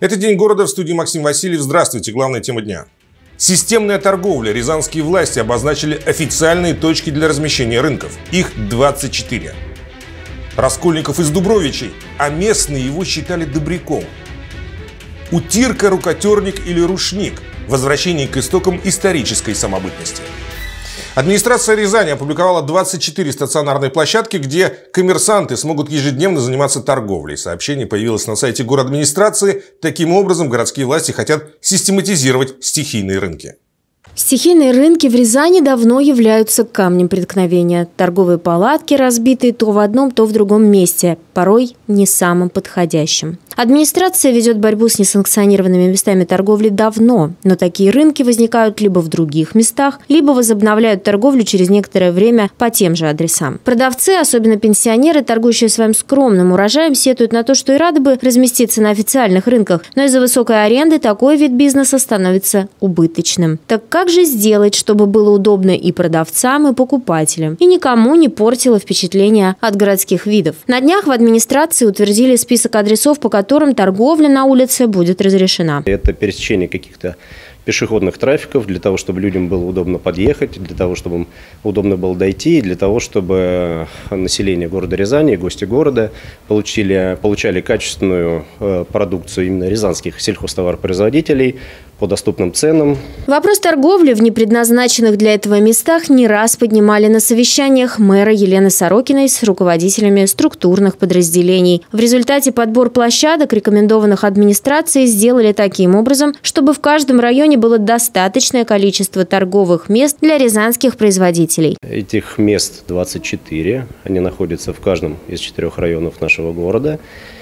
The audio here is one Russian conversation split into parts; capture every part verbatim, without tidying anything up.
Это «День города», в студии Максим Васильев. Здравствуйте. Главная тема дня. Системная торговля. Рязанские власти обозначили официальные точки для размещения рынков. Их двадцать четыре. Раскольников из Дубровичей, а местные его считали добряком. Утирка, рукотерник или рушник. Возвращение к истокам исторической самобытности. Администрация Рязани опубликовала двадцать четыре стационарные площадки, где коммерсанты смогут ежедневно заниматься торговлей. Сообщение появилось на сайте городадминистрации. Таким образом, городские власти хотят систематизировать стихийные рынки. Стихийные рынки в Рязани давно являются камнем преткновения. Торговые палатки, разбитые то в одном, то в другом месте, порой не самым подходящим. Администрация ведет борьбу с несанкционированными местами торговли давно, но такие рынки возникают либо в других местах, либо возобновляют торговлю через некоторое время по тем же адресам. Продавцы, особенно пенсионеры, торгующие своим скромным урожаем, сетуют на то, что и рады бы разместиться на официальных рынках, но из-за высокой аренды такой вид бизнеса становится убыточным. Так как же сделать, чтобы было удобно и продавцам, и покупателям, и никому не портило впечатление от городских видов? На днях в администрации утвердили список адресов, по которым торговля на улице будет разрешена. Это пересечение каких-то пешеходных трафиков для того, чтобы людям было удобно подъехать, для того, чтобы им удобно было дойти, и для того, чтобы население города Рязани, гости города получили, получали качественную продукцию именно рязанских сельхозтоваропроизводителей по доступным ценам. Вопрос торговли в непредназначенных для этого местах не раз поднимали на совещаниях мэра Елены Сорокиной с руководителями структурных подразделений. В результате подбор площадок, рекомендованных администрацией, сделали таким образом, чтобы в каждом районе было достаточное количество торговых мест для рязанских производителей. Этих мест двадцать четыре. Они находятся в каждом из четырех районов нашего города.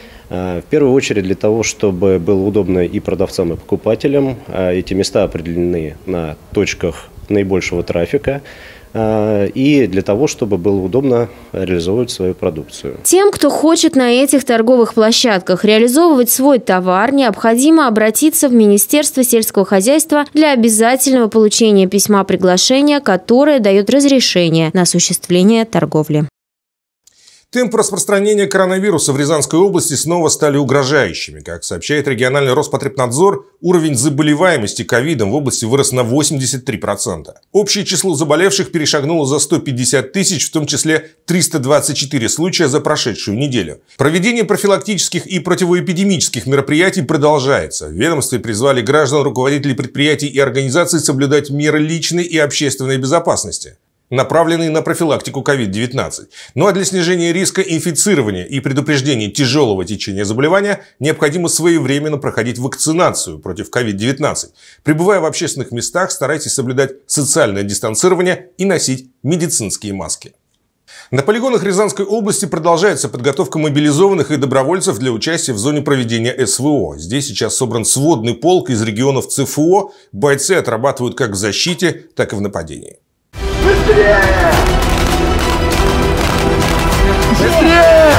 В первую очередь для того, чтобы было удобно и продавцам, и покупателям. Эти места определены на точках наибольшего трафика. И для того, чтобы было удобно реализовывать свою продукцию. Тем, кто хочет на этих торговых площадках реализовывать свой товар, необходимо обратиться в Министерство сельского хозяйства для обязательного получения письма приглашения, которое дает разрешение на осуществление торговли. Темпы распространения коронавируса в Рязанской области снова стали угрожающими. Как сообщает региональный Роспотребнадзор, уровень заболеваемости ковидом в области вырос на восемьдесят три процента. Общее число заболевших перешагнуло за сто пятьдесят тысяч, в том числе триста двадцать четыре случая за прошедшую неделю. Проведение профилактических и противоэпидемических мероприятий продолжается. В ведомстве призвали граждан, руководителей предприятий и организаций соблюдать меры личной и общественной безопасности, направленные на профилактику ковид девятнадцать. Ну а для снижения риска инфицирования и предупреждения тяжелого течения заболевания необходимо своевременно проходить вакцинацию против ковид девятнадцать. Пребывая в общественных местах, старайтесь соблюдать социальное дистанцирование и носить медицинские маски. На полигонах Рязанской области продолжается подготовка мобилизованных и добровольцев для участия в зоне проведения эс вэ о. Здесь сейчас собран сводный полк из регионов цэ эф о. Бойцы отрабатывают как в защите, так и в нападении. Быстрее! Быстрее!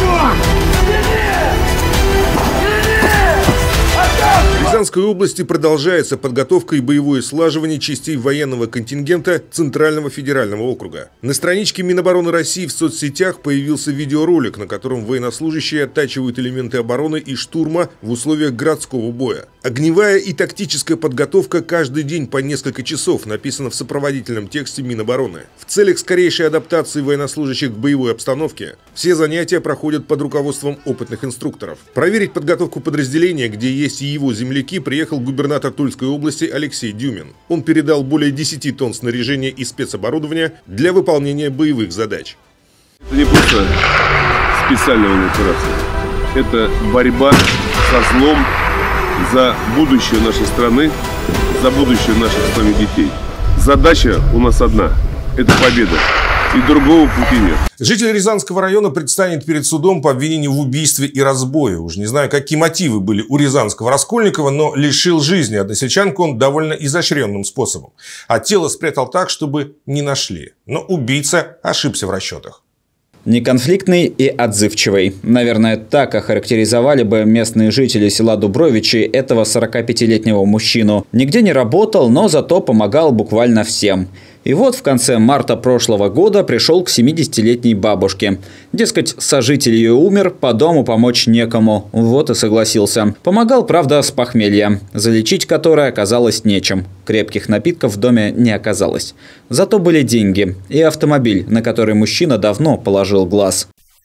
В Рязанской области продолжается подготовка и боевое слаживание частей военного контингента Центрального федерального округа. На страничке Минобороны России в соцсетях появился видеоролик, на котором военнослужащие оттачивают элементы обороны и штурма в условиях городского боя. Огневая и тактическая подготовка каждый день по несколько часов написано в сопроводительном тексте Минобороны. В целях скорейшей адаптации военнослужащих к боевой обстановке все занятия проходят под руководством опытных инструкторов. Проверить подготовку подразделения, где есть и его земляки, приехал губернатор Тульской области Алексей Дюмин. Он передал более десяти тонн снаряжения и спецоборудования для выполнения боевых задач. Это не просто специальная военная операция. Это борьба со злом за будущее нашей страны, за будущее наших с вами детей. Задача у нас одна – это победа. И другого пути нет. Житель Рязанского района предстанет перед судом по обвинению в убийстве и разбое. Уж не знаю, какие мотивы были у рязанского Раскольникова, но лишил жизни односельчанку он довольно изощренным способом. А тело спрятал так, чтобы не нашли. Но убийца ошибся в расчетах. Неконфликтный и отзывчивый. Наверное, так охарактеризовали бы местные жители села Дубровичи этого сорокапятилетнего мужчину. Нигде не работал, но зато помогал буквально всем. И вот в конце марта прошлого года пришел к семидесятилетней бабушке. Дескать, сожитель ее умер, по дому помочь некому. Вот и согласился. Помогал, правда, с похмелья, залечить которое оказалось нечем. Крепких напитков в доме не оказалось. Зато были деньги и автомобиль, на который мужчина давно положил глаз.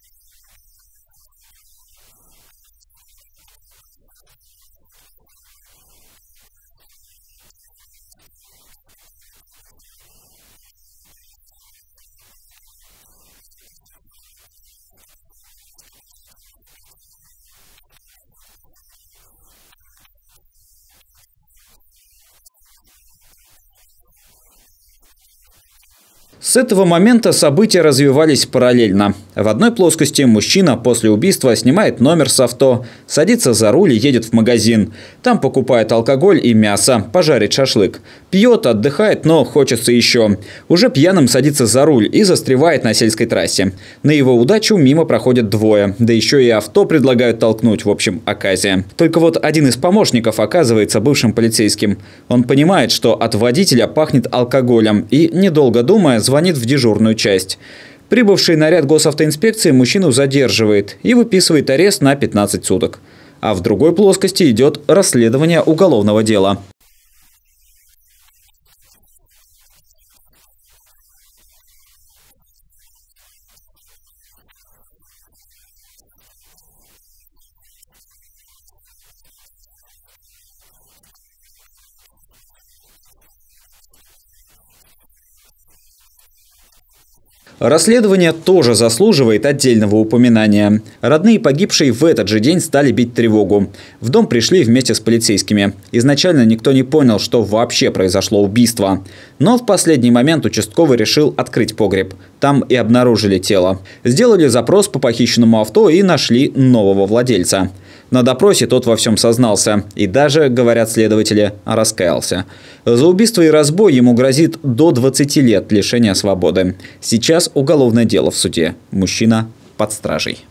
С этого момента события развивались параллельно. В одной плоскости мужчина после убийства снимает номер с авто, садится за руль и едет в магазин. Там покупает алкоголь и мясо, пожарит шашлык. Пьет, отдыхает, но хочется еще. Уже пьяным садится за руль и застревает на сельской трассе. На его удачу мимо проходят двое, да еще и авто предлагают толкнуть, в общем, оказия. Только вот один из помощников оказывается бывшим полицейским. Он понимает, что от водителя пахнет алкоголем и, недолго думая, звонит в дежурную часть. Прибывший наряд госавтоинспекции мужчину задерживает и выписывает арест на пятнадцать суток. А в другой плоскости идет расследование уголовного дела. Расследование тоже заслуживает отдельного упоминания. Родные погибшей в этот же день стали бить тревогу. В дом пришли вместе с полицейскими. Изначально никто не понял, что вообще произошло убийство. Но в последний момент участковый решил открыть погреб. Там и обнаружили тело. Сделали запрос по похищенному авто и нашли нового владельца. На допросе тот во всем сознался и даже, говорят следователи, раскаялся. За убийство и разбой ему грозит до двадцати лет лишения свободы. Сейчас уголовное дело в суде. Мужчина под стражей.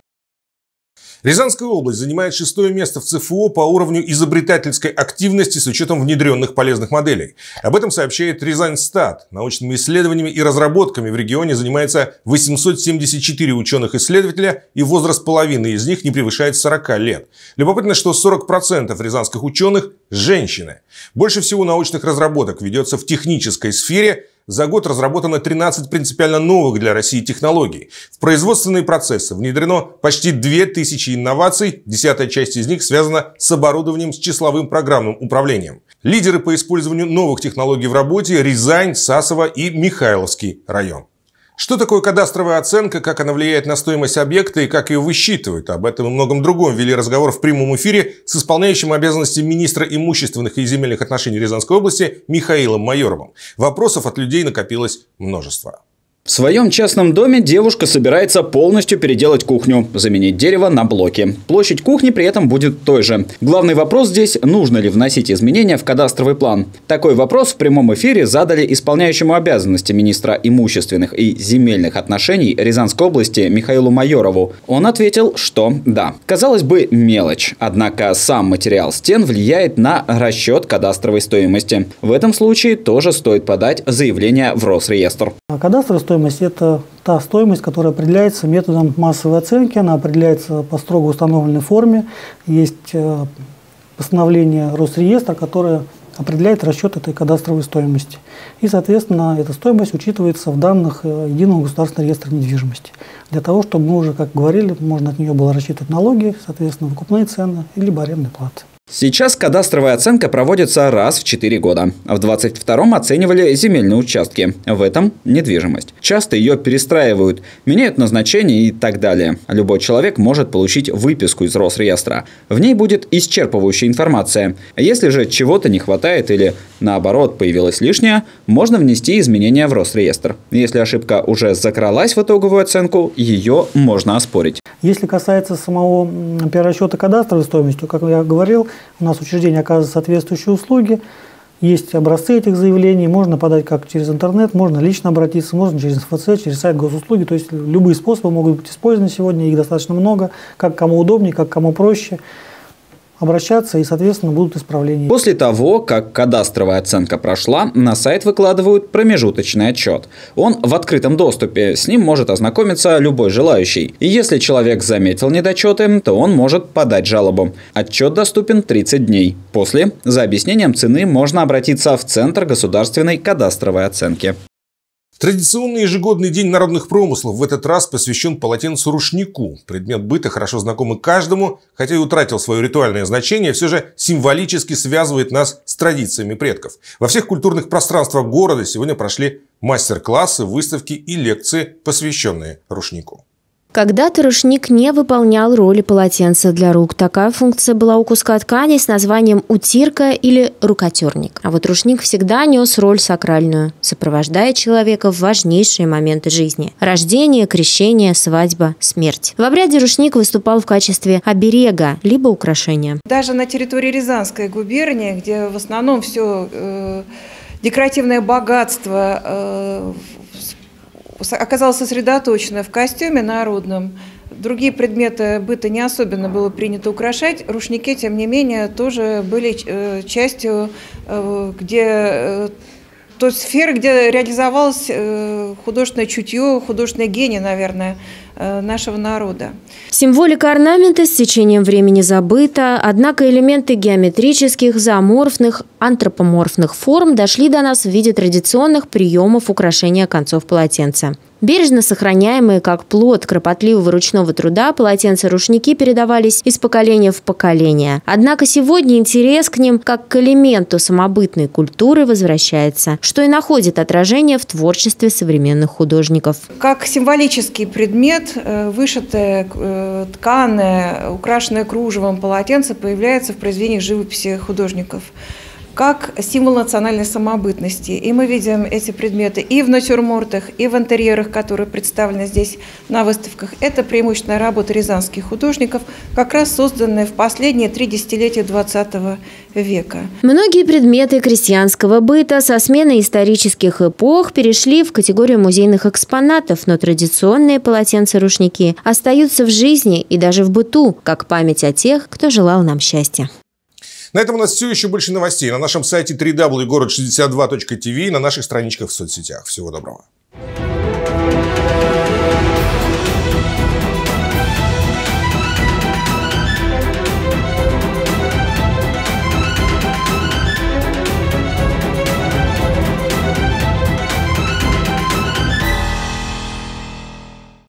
Рязанская область занимает шестое место в ЦФО по уровню изобретательской активности с учетом внедренных полезных моделей. Об этом сообщает Рязаньстат. Научными исследованиями и разработками в регионе занимается восемьсот семьдесят четыре ученых-исследователя, и возраст половины из них не превышает сорока лет. Любопытно, что сорок процентов рязанских ученых – женщины. Больше всего научных разработок ведется в технической сфере. За год разработано тринадцать принципиально новых для России технологий. В производственные процессы внедрено почти две тысячи инноваций, десятая часть из них связана с оборудованием с числовым программным управлением. Лидеры по использованию новых технологий в работе – Рязань, Сасово и Михайловский район. Что такое кадастровая оценка, как она влияет на стоимость объекта и как ее высчитывают? Об этом и многом другом вели разговор в прямом эфире с исполняющим обязанности министра имущественных и земельных отношений Рязанской области Михаилом Майоровым. Вопросов от людей накопилось множество. В своем частном доме девушка собирается полностью переделать кухню, заменить дерево на блоки. Площадь кухни при этом будет той же. Главный вопрос здесь – нужно ли вносить изменения в кадастровый план? Такой вопрос в прямом эфире задали исполняющему обязанности министра имущественных и земельных отношений Рязанской области Михаилу Майорову. Он ответил, что да. Казалось бы, мелочь. Однако сам материал стен влияет на расчет кадастровой стоимости. В этом случае тоже стоит подать заявление в Росреестр. Кадастровая стоимость – это та стоимость, которая определяется методом массовой оценки. Она определяется по строго установленной форме. Есть постановление Росреестра, которое определяет расчет этой кадастровой стоимости. И, соответственно, эта стоимость учитывается в данных Единого государственного реестра недвижимости. Для того, чтобы мы уже, как говорили, можно от нее было рассчитывать налоги, соответственно, выкупные цены, либо арендные платы. Сейчас кадастровая оценка проводится раз в четыре года. В двадцать втором оценивали земельные участки, в этом – недвижимость. Часто ее перестраивают, меняют назначение и так далее. Любой человек может получить выписку из Росреестра. В ней будет исчерпывающая информация. Если же чего-то не хватает или, наоборот, появилось лишнее, можно внести изменения в Росреестр. Если ошибка уже закралась в итоговую оценку, ее можно оспорить. Если касается самого перерасчета кадастровой стоимости, как я говорил, у нас учреждение оказывает соответствующие услуги, есть образцы этих заявлений, можно подать как через интернет, можно лично обратиться, можно через эф цэ, через сайт госуслуги, то есть любые способы могут быть использованы сегодня, их достаточно много, как кому удобнее, как кому проще. обращаться и, соответственно, будут исправления. После того, как кадастровая оценка прошла, на сайт выкладывают промежуточный отчет. Он в открытом доступе, с ним может ознакомиться любой желающий. И если человек заметил недочеты, то он может подать жалобу. Отчет доступен тридцать дней. После, за объяснением цены, можно обратиться в Центр государственной кадастровой оценки. Традиционный ежегодный день народных промыслов в этот раз посвящен полотенцу-рушнику. Предмет быта, хорошо знакомый каждому, хотя и утратил свое ритуальное значение, все же символически связывает нас с традициями предков. Во всех культурных пространствах города сегодня прошли мастер-классы, выставки и лекции, посвященные рушнику. Когда-то рушник не выполнял роли полотенца для рук. Такая функция была у куска ткани с названием утирка или рукотерник. А вот рушник всегда нес роль сакральную, сопровождая человека в важнейшие моменты жизни – рождение, крещение, свадьба, смерть. В обряде рушник выступал в качестве оберега либо украшения. Даже на территории Рязанской губернии, где в основном все э, декоративное богатство э, оказалось сосредоточено в костюме народном. Другие предметы быта не особенно было принято украшать. Рушники, тем не менее, тоже были э, частью э, где, э, той сферы, где реализовалось э, художественное чутье, художественный гений, наверное, э, нашего народа. Символика орнамента с течением времени забыта, однако элементы геометрических, зооморфных, антропоморфных форм дошли до нас в виде традиционных приемов украшения концов полотенца. Бережно сохраняемые как плод кропотливого ручного труда, полотенца-рушники передавались из поколения в поколение. Однако сегодня интерес к ним как к элементу самобытной культуры возвращается, что и находит отражение в творчестве современных художников. Как символический предмет, вышитое, тканое, украшенное кружевом полотенце появляется в произведениях живописи художников как символ национальной самобытности. И мы видим эти предметы и в натюрмортах, и в интерьерах, которые представлены здесь на выставках. Это преимущественная работа рязанских художников, как раз созданная в последние три десятилетия двадцатого века. Многие предметы крестьянского быта со сменой исторических эпох перешли в категорию музейных экспонатов, но традиционные полотенца-рушники остаются в жизни и даже в быту, как память о тех, кто желал нам счастья. На этом у нас все. Еще больше новостей на нашем сайте дабл ю дабл ю дабл ю точка город шестьдесят два точка ти ви и на наших страничках в соцсетях. Всего доброго.